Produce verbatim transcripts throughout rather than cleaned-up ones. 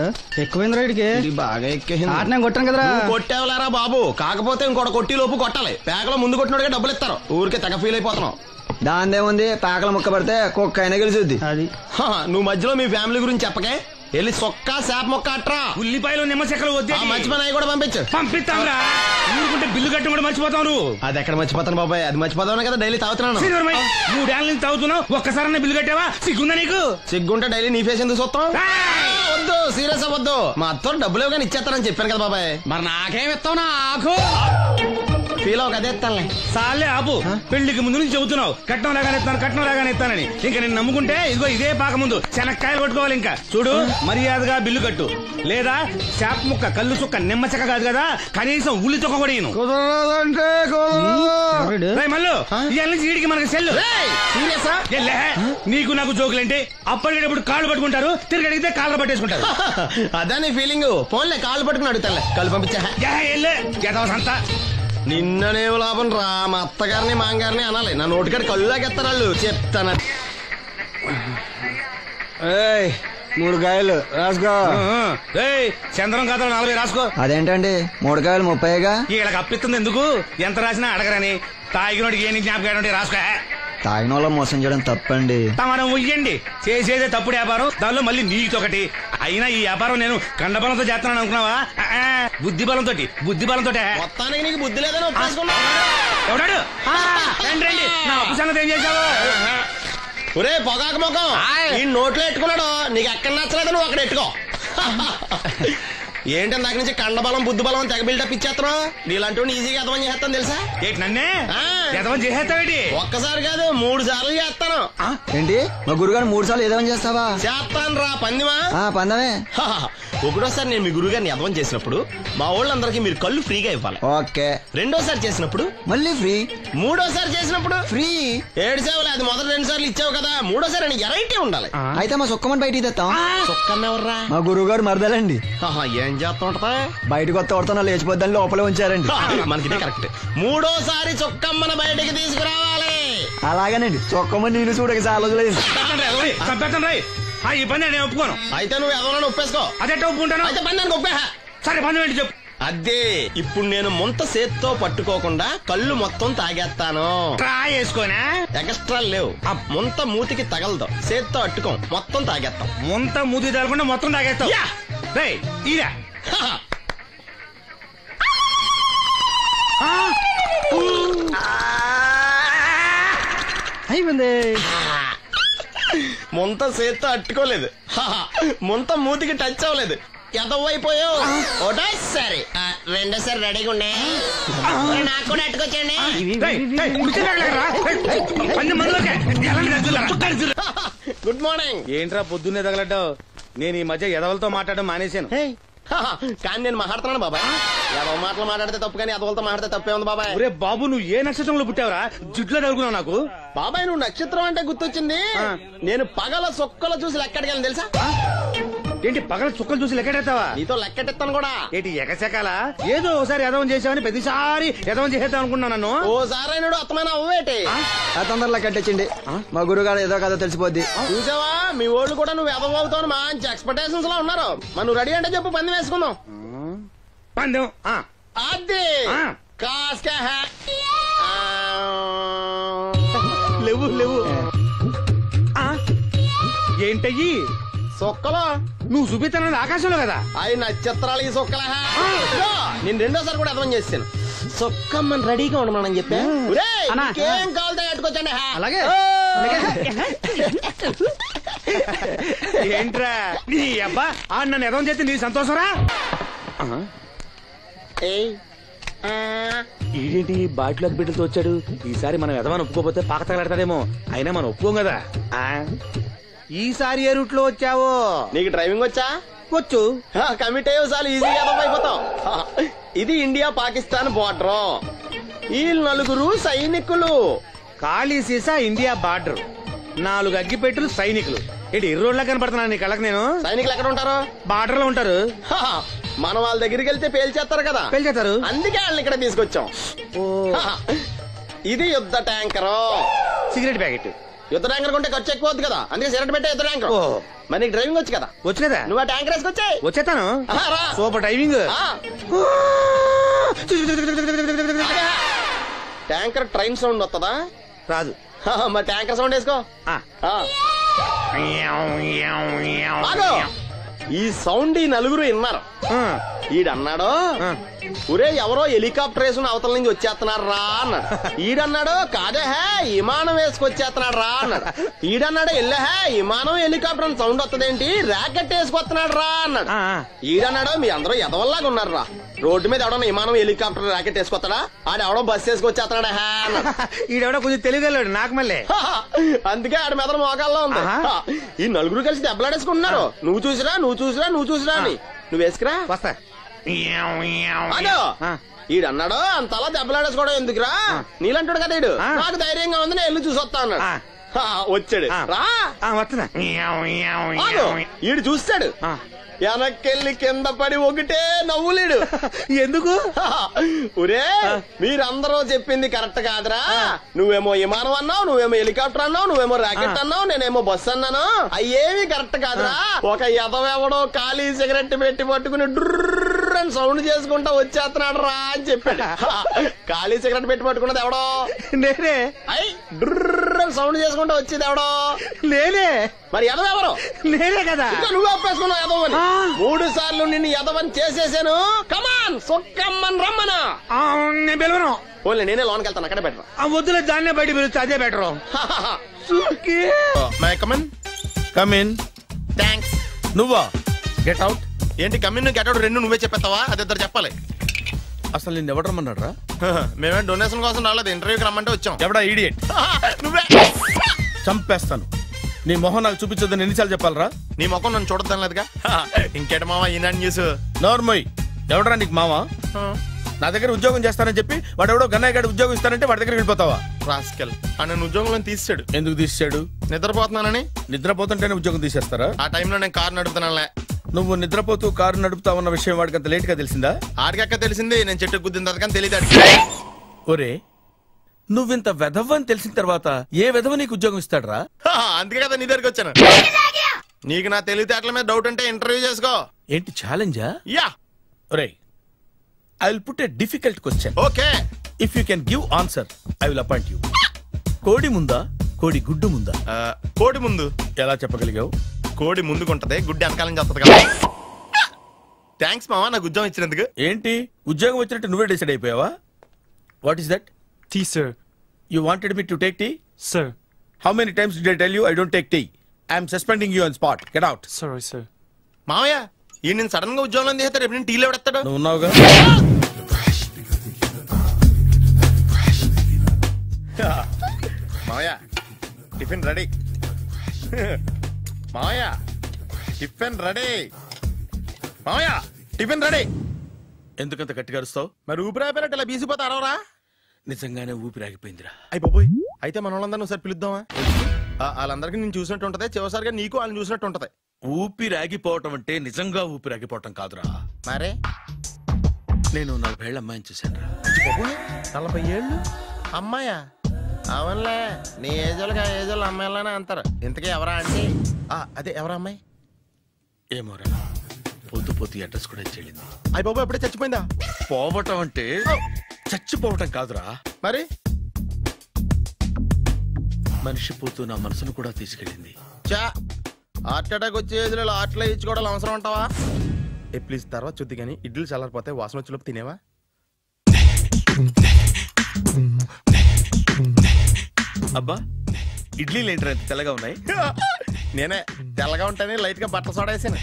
ఎక్కువైంది రైడ్కి బాగా ఎక్కేసింది. నేను కొట్టాను కదరా. కొట్టేవలేరా బాబు, కాకపోతే ఇంకోటి కొట్టి లోపు కొట్టాలి. పేకలో ముందు కొట్టినోడిగా డబ్బులు ఇస్తారు. ఊరికే తెగ ఫీల్ అయిపోతున్నావు. దాందేముంది, పేకల ముక్క పడితే కుక్క అయినా గెలిచుద్ది. అది నువ్వు మధ్యలో మీ ఫ్యామిలీ గురించి చెప్పకే. వెళ్ళి సొక్క శాప మొక్క అట్రా. ఉల్లిపాయలు నిమ్మ చెక్కలు వద్దే. మంచి పని అవి కూడా పంపించు. పంపిస్తాంరా. ఊరుకుంటే బిల్లు కట్టి కూడా మర్చిపోతావు నువ్వు. అది ఎక్కడ మర్చిపోతాను బాబాయ్, అది మర్చిపోతావు కదా డైలీ తాగుతున్నాను. మూడేళ్ళ నుంచి తాగుతున్నావు, ఒక్కసారి బిల్లు కట్టావా? సిగ్గుందా నీకు? సిగ్గుంటే డైలీ నీ ఫేస్ ఎందుకు చూస్తాం? వద్దు, సీరియస్ అవ్వద్దు. మా అత్తో డబ్బులు కానీ ఇచ్చేస్తానని చెప్పాను కదా బాబాయ్. మరి నాకేం ఇస్తావు? నాకు ఫీల్ అవ్వక అదే ఇస్తానులే. సాలే ఆపు. పెళ్లికి ముందు నుంచి చెబుతున్నావు కట్నం లాగానే ఇస్తాను, కట్నం లాగానే ఇస్తానని. ఇంకా నేను నమ్ముకుంటే ఇదిగో ఇదే పాక ముందు శనక్కాయలు కొట్టుకోవాలి. ఇంకా చూడు, మర్యాదగా బిల్లు కట్టు, లేదా చేప ముక్క కళ్ళు చుక్క నిమ్మ చెక్క కాదు కదా, కనీసం ఉల్లి చుక్క కూడా ఇను. మళ్ళీ ఇవాళ నుంచి వీడికి మనకి సెల్లు. నీకు నాకు జోకులంటే అప్పటికేటప్పుడు కాళ్ళు పట్టుకుంటారు, తిరిగి అడిగితే కాళ్ళు పట్టేసుకుంటారు. అదే నీ ఫీలింగ్. ఫోన్లే కాళ్ళు పట్టుకుని అడుగుతానులే. కళ్ళు పంపించా. సంత నిన్ననే లాభం రా. మా అత్తగారిని మాంగారిని అనాలి. నా నోటికాడ కళ్ళు లాగెత్తారు వాళ్ళు. చెప్తాను. మూడు కాయలు రాసుకో. చంద్రం కథలు నలభై రాసుకో. అదేంటండి మూడు కాయలు ముప్పైగా? వీళ్ళకి అప్పిస్తుంది ఎందుకు? ఎంత రాసినా అడగరని. తాగినోడికి ఏ జ్ఞాపకం రాసుకో. తాగిన వాళ్ళ మోసం చేయడం తప్పండి. మనం ఉయ్యండి, చేసేదే తప్పుడు వ్యాపారం, దానిలో మళ్ళీ నీతోకటి. అయినా ఈ వ్యాపారం నేను కండబలంతో చేస్తున్నాను అనుకున్నావా? బుద్ధి బలంతో బుద్ధి బలంతో మొత్తానికి నీకు బుద్ధి లేదని ఎవడాడు? రండి, నా అప్పు సంగతి ఏం చేశావు? ఒరే పొగాకు మొఖం, ఈ నోట్లో ఎట్టుకున్నాడు. నీకు ఎక్కడ నచ్చలేదు, నువ్వు అక్కడ ఎట్టుకో. ఏంటంటే దాని నుంచి కండబలం బుద్ధి బలం తెగ బిల్డప్ ఇచ్చేస్తున్నావు. నీలాంటి ఈజీగా ఎదవని చేస్తాను తెలుసా? ఏంటి నన్నే ఎదవని చేసేస్తావేంటి? ఒక్కసారి కాదు మూడు సార్లు చేస్తాను. ఏంటి మా గురుగారు మూడు సార్లు ఎదవని చేస్తావా? చేస్తాను రా పందిమా. పందమే. ఒకటోసారి నేను మీ గురువు గారిని ఎదవని చేసినప్పుడు మా వాళ్ళందరికీ మీరు కళ్ళు ఫ్రీగా ఇవ్వాలి. ఓకే. రెండోసారి చేసినప్పుడు మళ్ళీ ఫ్రీ. మూడోసారి చేసినప్పుడు ఫ్రీ. ఏడు సేవలు అది మొదటి రెండు సార్లు ఇచ్చావు కదా, మూడోసారి ఎరైటీ ఉండాలి. అయితే మా సుక్కమని బయటికి తెస్తాం. సుక్కమ్మ ఎవర్రా? మా గురువు గారు మరదలండి. ఏం చేస్తా ఉంటదా? బయటకు వస్తా కొడతా లేచిపోద్దని లోపలే ఉంచారండి. మనకి కరెక్ట్. మూడోసారి చొక్కమ్మని బయటకి తీసుకురావాలి. అలాగేనండి. చొక్కమ్మ నేను చూడక చాలా రోజులైంది. ఈ పని నేను ఒప్పుకోను. అయితే నువ్వు ఎవరైనా ఒప్పేసుకో. అదే ఒప్పుకుంటాను. అయితే పని నేను ఒప్పే. సరే పని ఏంటి చెప్పు. అదే ఇప్పుడు నేను ముంత చేత్తో పట్టుకోకుండా కళ్ళు మొత్తం తాగేస్తాను. ట్రై చేసుకోనా? ఎక్స్ట్రా లేవు. ముంత మూతికి తగలదు, చేత్తో అట్టుకోం, మొత్తం తాగేస్తాం. ముంత మూతి తగలకుండా మొత్తం తాగేస్తాం. ఇదా అయిపోయింది. ముంత చేత్తో అట్టుకోలేదు, ముంత మూతికి టచ్ అవ్వలేదు. ఎంతవైపోయావు? ఒకటోసారి రెండోసారి రెడీగా ఉండే. నాకు కూడా అట్టుకొచ్చండి. Good morning. ఏంట్రా పొద్దున్నే తగలడ్డావు? నేను ఈ మధ్య ఎదవలతో మాట్లాడడం మానేశాను. కానీ నేను మాట్లాడుతున్నాను బాబాయ్. ఎదవ మాటలు మాట్లాడితే తప్పు, కానీ ఎదవలతో మాట్లాడితే తప్పే ఉంది బాబాయ్. ఒరే బాబు, నువ్వు ఏ నక్షత్రంలో పుట్టావురా? జుట్లో తగులుకున్నావు నాకు. బాబాయ్ నువ్వు నక్షత్రం అంటే గుర్తొచ్చింది. నేను పగల సొక్కలు చూసి లెక్కడికి తెలుసా? ఏంటి పగల చుక్కలు చూసి లెక్కెడతావా? నీతో లెక్కెట్టాను కూడా. ఏంటి ఎగసెకాల? ఏదో ఒకసారి ఎదవం చేసావని ప్రతిసారి ఎదవం చేసేద్దాం అనుకున్నా నన్ను. ఓసారి అయినాడు అత్తమైన అవ్వేటి. తొందరలో లెక్కెట్టండి. మా గురుగారు ఏదో కదా తెలిసిపోద్ది. చూసావా, మీ వాళ్ళు కూడా నువ్వు ఎదవ అవుతావు మంచి ఎక్స్పెక్టేషన్స్ లో ఉన్నారు. మరి నువ్వు రెడీ అంటే చెప్పు, పందెం వేసుకుందాం. పందెం అది కాస్క లేవు లేవు. ఏంటయ్యి సొక్కలో నువ్వు చూపిస్తానది ఆకాశంలో కదా? అవి నక్షత్రాలు ఈ సొక్కల. నేను రెండోసారి కూడా అర్థం చేస్తాను. సొక్కమ్మని రెడీగా ఉండమని చెప్పా. ఏం కావాలితే కట్టుకొచ్చండి. అలాగే. ఏంట్రా నీ అబ్బా నన్ను ఎదవం చేస్తే నీ సంతోషరా? ఈడేంటి బాటిలోకి బిడ్డలతో వచ్చాడు? ఈసారి మనం ఎదవని ఒప్పుకోపోతే పాక తగలాడతాడేమో. అయినా మనం ఒప్పుకోం కదా. ఈసారి ఏ రూట్ లో వచ్చావో? నీకు డ్రైవింగ్ వచ్చా? వచ్చు. కమిట్ అయ్యే సార్లు ఈజీగా అయిపోతాం. ఇది ఇండియా పాకిస్తాన్ బోర్డర్. ఈ నలుగురు సైనికులు. ఖాళీ సీసా ఇండియా బార్డర్, నాలుగు అగ్గిపెట్టులు సైనికులు. ఏంటి ఇర్రోడ్లా కనపడుతున్నాను నీ కళ్ళకి నేను? సైనికులు ఎక్కడ ఉంటారు? బార్డర్ లో ఉంటారు. మనం వాళ్ళ దగ్గరికి వెళ్తే పేల్చేస్తారు కదా. పేల్చేస్తారు. అందుకే వాళ్ళని ఇక్కడ తీసుకొచ్చాం. ఇది యుద్ధ ట్యాంకరు. Cigarette packet. యుద్ధ ట్యాంకర్ కొంటే ఖర్చు ఎక్కువ అవుతుంది కదా, అందుకే సిగరెట్ పెట్టే యుద్ధ ట్యాంకర్. మరి నీకు డ్రైవింగ్ వచ్చు కదా? వచ్చు కదా. నువ్వు ఆ ట్యాంకర్ వేసుకొచ్చాయి. వచ్చేస్తాను. Super driving. Tanker train sound వస్తుందా? రాదు. మరి ట్యాంకర్ సౌండ్ వేసుకో. ఈ సౌండ్ ఈ నలుగురు విన్నారు. ఈడన్నాడు, ఒరే ఎవరో హెలికాప్టర్ వేసుకుని అవతల నుంచి వచ్చేస్తున్నాడు రా అన్నాడు. ఈడన్నాడు, కాదే హే విమానం వేసుకొచ్చేస్తున్నాడు రా అన్నాడు. ఈడన్నాడు, ఎల్లహే విమానం హెలికాప్టర్ అని సౌండ్ వస్తుందేంటి, ర్యాకెట్ వేసుకొస్తున్నాడు రా అన్నాడు. ఈడన్నాడు, మీ అందరూ ఎదవల్లాగా ఉన్నారు రా, రోడ్డు మీద ఎవడన్నా విమానం హెలికాప్టర్ ర్యాకెట్ వేసుకొస్తాడా, ఆడ ఎవడో బస్సు వేసుకొచ్చేస్తున్నాడా హే అన్నాడు. ఈడెవడో కొంచెం తెలియగలడు నాకు మళ్ళీ. అందుకే ఆడ మెదడు మోకాల్లో ఉంది. ఈ నలుగురు కలిసి దెబ్బలాడేసుకుంటున్నారు. నువ్వు చూసిరా నువ్వు చూసిరా నువ్వు చూసిరా అని. నువ్వు వేసుకురా. వస్తా. ఈడన్నాడు, అంతలా దెబ్బలాడేసుకోవడం ఎందుకురా, నీలంటాడు కదా ఈడు, నాకు ధైర్యంగా ఉంది నేను వెళ్ళి చూసి వస్తా అన్నాడు. వచ్చాడు రా వస్తున్నా. ఈడు చూస్తాడు, వెనక్కెళ్ళి కింద పడి ఒకటే నవ్వులేడు. ఎందుకు? ఒరే మీరందరూ చెప్పింది కరెక్ట్ కాదురా, నువ్వేమో విమానం అన్నావు, నువ్వేమో హెలికాప్టర్ అన్నావు, నువ్వేమో రాకెట్ అన్నావు, నేనేమో బస్సు అన్నాను, అయ్యేవి కరెక్ట్ కాదురా. ఒక ఎదవెవడో ఖాళీ సిగరెట్ పెట్టి పట్టుకుని డ్రర్ అని సౌండ్ చేసుకుంటా వచ్చేస్తున్నాడు రా అని చెప్పాడు. ఖాళీ సిగరెట్ పెట్టి పట్టుకున్నది ఎవడో నేనే. అయ్యి డ్రర్ అని సౌండ్ చేసుకుంటా వచ్చేది ఎవడో నేనే. మరి ఎదవెవరు? నేనే కదా. నువ్వు ఒప్పేసుకున్నావు ఎదవని. మూడు సార్లు నిన్ను ఎదవని చేసేసాను. కమాన్ సొక్కమ్మని రమ్మనా. నేను పిలవను. ఓన్లీ నేనే లోన్కి వెళ్తాను, అక్కడే బెటర్. వద్దులే, దాన్నే బయట పిలుస్తా, అదే బెటర్. కమిన్. థ్యాంక్స్. నువ్వా? Get out. ఏంటి కమిన్ గెట్ అవుట్ రెండు నువ్వే చెప్పేస్తావా? అది ఇద్దరు చెప్పాలి. అసలు నేను ఎవడు రమ్మన్నాడు రా? మేమే డొనేషన్ కోసం రాలేదు, ఇంటర్వ్యూకి రమ్మంటే వచ్చాం. ఎవడా ఈడియట్? నువ్వే. చంపేస్తాను. నీ మొహం నాకు చూపించొద్దని ఎన్నిసార్లు చెప్పాలరా? నీ మొహం నన్ను చూడద్దాం లేదుగా. ఇంకేట మావా ఈనాడు న్యూస్. నోర్మోయ్, ఎవడరా నీకు మావా? నా దగ్గర ఉద్యోగం చేస్తానని చెప్పి వాడు ఎవడో గన్నయ్య గారి ఉద్యోగం ఇస్తానంటే వాడి దగ్గర వెళ్ళిపోతావా? రాస్కెల్, ఆ నన్ను ఉద్యోగంలో తీసాడు. ఎందుకు తీసాడు? నిద్రపోతున్నానని. నిద్రపోతుంటేనే ఉద్యోగం తీసేస్తారా? ఆ టైంలో నేను కారు నడుపుతున్నానులే. నువ్వు నిద్రపోతూ కారు నడుపుతా ఉన్న విషయం వాడికి అంత లేట్ గా తెలిసిందా? ఆడికక్క తెలిసింది, నేను చెట్టు గుద్దిన తర్వాత కానీ తెలియదు. ఒరే, నువ్వింత వెధవని తెలిసిన తర్వాత ఏ వెధవ నీకు ఉద్యోగం ఇస్తాడరా? అందుకే కదా నీ దగ్గరికి వచ్చాను. నీకు నా తెలివితేటల మీద డౌట్ అంటే ఇంటర్వ్యూ చేసుకో. ఏంటి ఛాలెంజా? యా. ఒరే, I will put a difficult question. Okay. If you can give answer I will appoint you. కోడి ముందా, కోడి గుడ్డు ముందా? కోడి ముందు. ఎలా చెప్పగలిగావు? కోడి ముందుకుంటది, గుడ్డి వెనకాలని చేస్తుంది కదా. థ్యాంక్స్ మావా నాకు ఉద్యోగం ఇచ్చినందుకు. ఏంటి ఉద్యోగం వచ్చినట్టు నువ్వే డిసైడ్ అయిపోయావా? What is that? Tea, sir. You wanted me to take tea? Sir. How many times did I tell you I don't take tea? I am suspending you on spot. Get out. Sorry, sir. మావయ్య ఈ నేను sudden గా ఉద్యోగంలో తీస్తాడు, రేపు నేను టీలో ఎవడెత్తాడు? నువ్వు ఉన్నావుగా. మావయ్య టిఫిన్ రెడీ. మావయ్య టిఫిన్ రెడీ. మావయ్య టిఫిన్ రెడీ. ఎందుకంత గట్టిగా అరుస్తావు? మరి ఊపిరాయిపోయినట్టు ఇలా బీసిపోతే అరవరా? నిజంగానే ఊపిరాగిపోయిందిరా. అయ్యి బాబోయ్, అయితే మన వాళ్ళందరినీ ఒకసారి పిలుద్దామా? వాళ్ళందరికీ నేను చూసినట్టు ఉంటది, చివరిసారిగా నీకు వాళ్ళని చూసినట్టు ఉంటది. ఊపిరాగిపోవటం అంటే నిజంగా ఊపిరాగిపోవటం కాదురా. మరే నేను నలభై ఏళ్ళ అమ్మాయిని చూశాను రా. నలభై ఏళ్ళు అమ్మాయా? అవునులే, నీ ఏజోళ్ళకి ఆ ఏజోళ్ళు అమ్మాయిలానే అంటారు. ఇంతకీ ఎవరా అంటే? అదే ఎవరా అమ్మాయి? ఏమోరా, పొద్దు పొద్దు అడ్రస్ కూడా చెల్లింది. అయ్యి బాబు ఎప్పుడే చచ్చిపోయిందా? పోవటం అంటే చచ్చిపోవటం కాదురా, మరి మనిషి పోతూ నా మనసును కూడా తీసుకెళ్ళింది. చా హార్ట్ అటాక్ వచ్చే ఏజ్లో హార్ట్లో ఇచ్చుకోవడం అవసరం ఉంటావా? ఏ ప్లీజ్ తర్వాత చూద్ది కానీ ఇడ్లీలు చల్లారిపోతే వాసన వచ్చేలోపు తినేవా? అబ్బా, ఇడ్లీలు ఏంటి అంత తెల్లగా ఉన్నాయి? నేనే తెల్లగా ఉంటానే లైట్ గా బట్టలు సోడా వేసాను.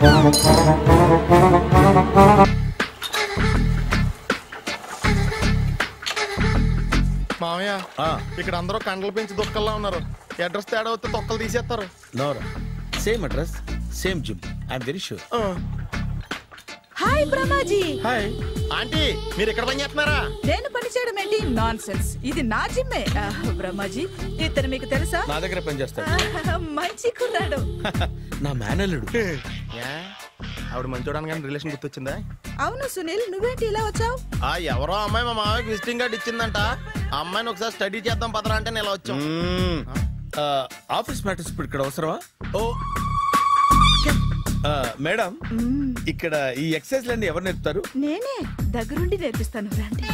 మామయ్య ఇక్కడ అందరూ కండలు పెంచి దుక్కల్లా ఉన్నారు. అడ్రస్ తేడా వస్తే తొక్కలు తీసేస్తారు. నోరా, same address same gym. I'm very sure. Hi Brahmaji. Hi aunty, మీరు ఇక్కడ పని చేస్తున్నారా? నేను పని చేయడం ఏంటి? నాన్ సెన్స్, ఇది నా జిమ్మే. బ్రహ్మాజీ ఇతను మీకు తెలుసా? నా దగ్గర పని చేస్తాడు. మంచి కుర్రాడు. నా మేనల్లుడు. ఆవిడ మంచి చూడడానికి రిలేషన్ గుర్తొచ్చిందా? అవును సునీల్, నువ్వేంటి ఇలా వచ్చావు? ఆ ఎవరో అమ్మాయి మా మామయ్యకి విజిటింగ్ కార్డ్ ఇచ్చిందంట. ఆ అమ్మాయిని ఒకసారి స్టడీ చేద్దాం పదరా అంటే నేను ఇలా వచ్చాం. ఆఫీస్ మ్యాటర్స్ ఇప్పుడు ఇక్కడ అవసరమా? ఓ ఆ, మేడం ఇక్కడ ఈ ఎక్సర్సైజ్ లన్నీ ఎవరు నేర్పుతారు? నేనే దగ్గరుండి నేర్పిస్తాను రండి.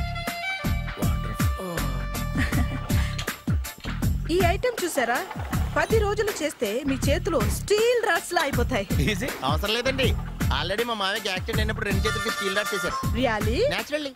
ఈ ఐటెం చూసారా, పది రోజులు చేస్తే మీ చేతులు స్టీల్ రాట్స్ లా అయిపోతాయి. ఈజీ. అవసరం లేదండి, ఆల్రెడీ మా మామయ్యకి యాక్సిడెంట్ అయినప్పుడు రెండు చేతులకి స్టీల్ డాట్ చేశారు. రియాలీ? నేచురల్లీ.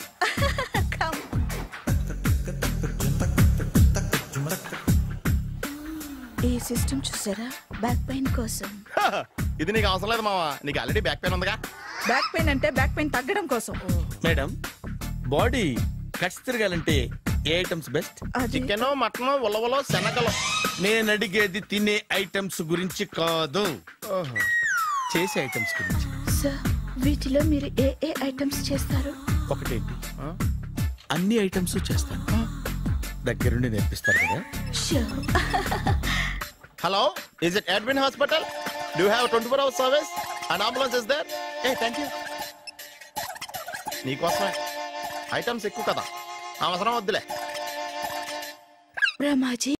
ఈ సిస్టమ్ చూసారా, బ్యాక్ పెయిన్ కోసం. ఇది నీకు అవసరం లేదు మావా, నీకు ఆల్రెడీ బ్యాక్ పెయిన్ ఉందిగా. బ్యాక్ పెయిన్ అంటే బ్యాక్ పెయిన్ తగ్గడం కోసం. మేడం బాడీ కట్స్ తిరగాలంటే ఏ ఐటమ్స్ బెస్ట్? అది చికెన్, మటన్, ఉలవలో, శనగలు. నేను అడిగేది తినే ఐటమ్స్ గురించి కాదు, చేసే ఐటమ్స్ గురించి. సార్, వీటిలో మీరు ఏ ఏ ఐటమ్స్ చేస్తారు? ఒకటేంటి, అన్ని ఐటమ్స్ చేస్తాను. దగ్గరుండి నేర్పిస్తారు కదా. Sure. Hello, is it admin hospital? Do have twenty four hours service and ambulance is there? ఏ థ్యాంక్ యూ. నీకోసమే ఐటమ్స్ ఎక్కువ కదా, అవసరం వద్దులే. బ్రహ్మాజీ